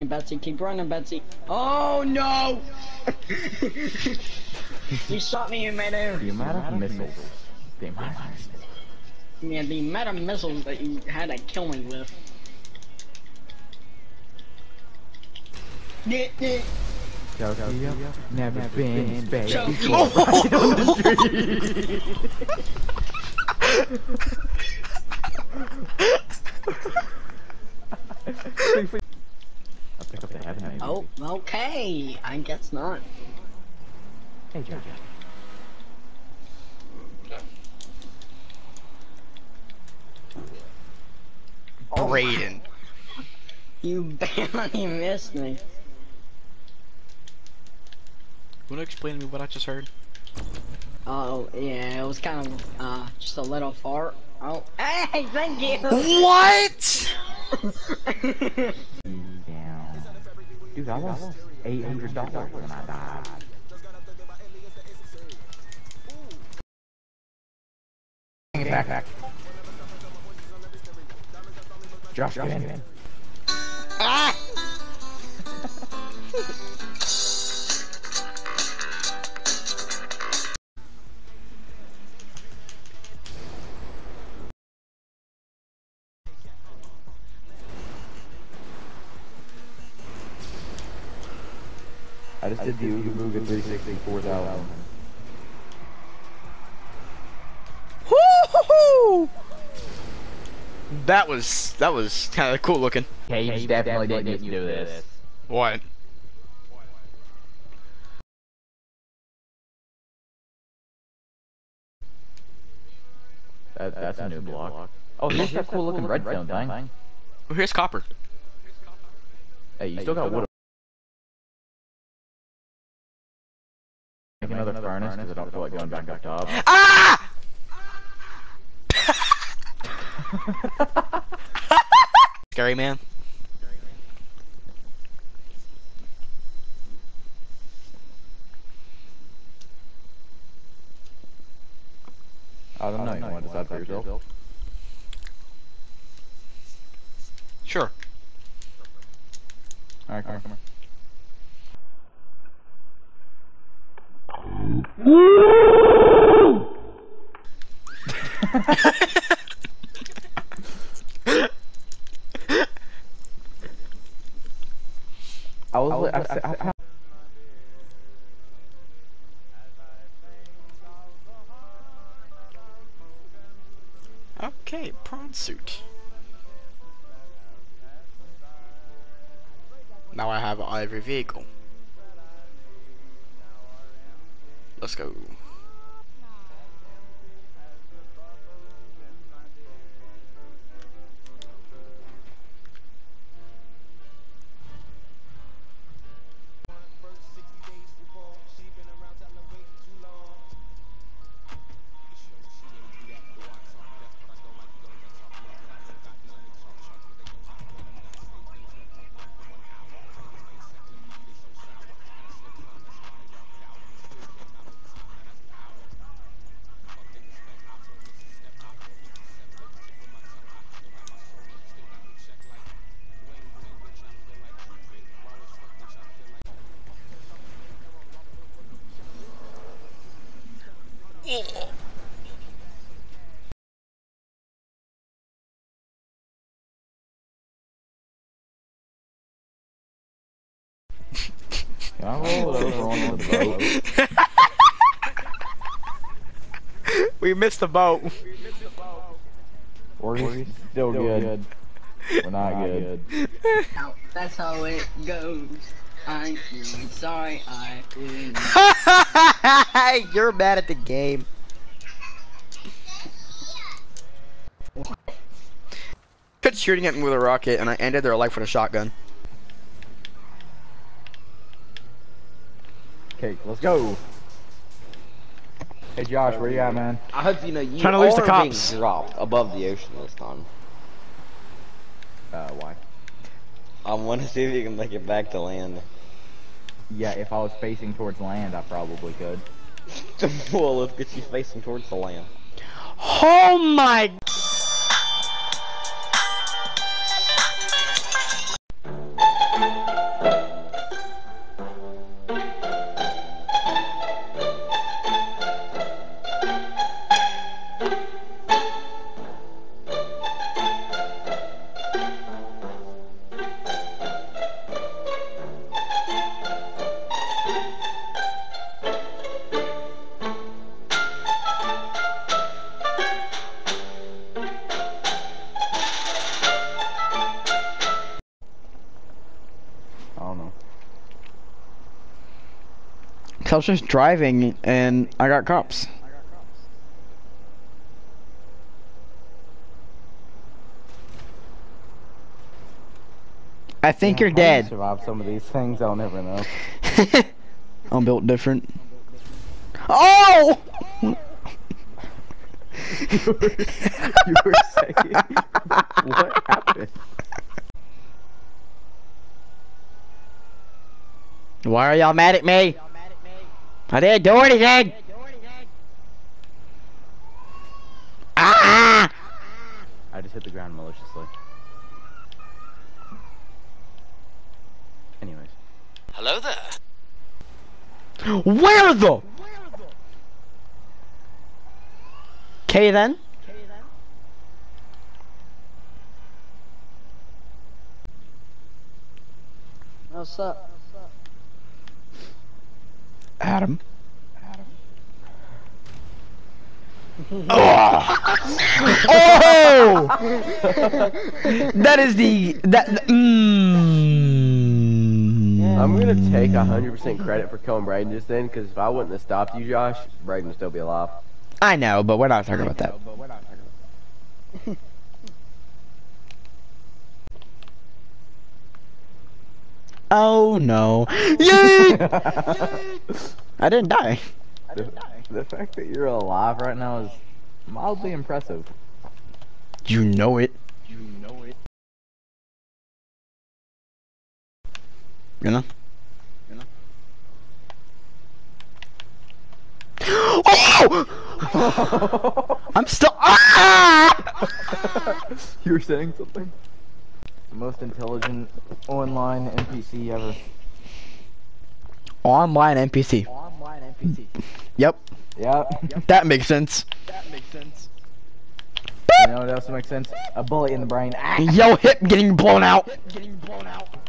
Betsy, keep running, Betsy. Oh no! You shot me in midair. The amount of missiles. The amount of missiles. Yeah, the amount of missiles that you had to kill me with. Tokyo, never been space. Tokyo. Right on the street. I'll pick up the heaven, maybe. Oh, okay. I guess not. Hey, Jojo. Brayden. You barely missed me. Wanna explain to me what I just heard? Oh, yeah, it was kind of, just a little fart. Oh, hey, thank you! What? Down. Dude, I lost $800 when I died. Bring it back. Josh, get in. Ah! I just did the Ooga Booga 360 4,000. Woo-hoo-hoo! That was kind of cool looking. Cage definitely didn't get to do this. What? That's a new block. Oh, here's that cool looking redstone thing. Oh, here's copper. Hey, you still got wood. Make another furnace because I don't feel like going back up top. Ah! Scary man. I don't know. You want to decide for yourself? Sure. All right, come on. Okay, prawn suit. Now I have every vehicle. Let's go. Can I roll it over onto the boat? We missed the boat. We're still good. We're not good. That's how it goes. I'm really sorry I didn't. You're mad at the game. Tried shooting at me with a rocket, and I ended their life with a shotgun. Okay, let's go. Hey Josh, where you at, man? I hope you know you Trying to lose the are cops. being dropped above the ocean this time. Why? I want to see if you can make it back to land. Yeah, if I was facing towards land, I probably could. Well, let's get you facing towards the land. Oh my! I don't know. I was just driving and I got cops. I think you're How do you dead. survive some of these things, I'll never know. I'm built different. Oh! You were saying, what happened? Why are y'all mad at me? I didn't do anything. Ah! I just hit the ground maliciously. Anyways. Hello there. Where the? Okay then. What's up? Adam. Oh! That is the I'm gonna take 100% credit for killing Braden just then, because if I wouldn't have stopped you, Josh, Braden would still be alive. I know, but we're not talking about that. Oh no! Yay! I didn't die. The fact that you're alive right now is mildly impressive. You know it. You know? Oh! I'm still. Ah! You were saying something? The most intelligent online NPC ever. Online NPC. Yep, Yep. that makes sense. You know what else makes sense? A bullet in the brain. Ah! Yo, hip getting blown out.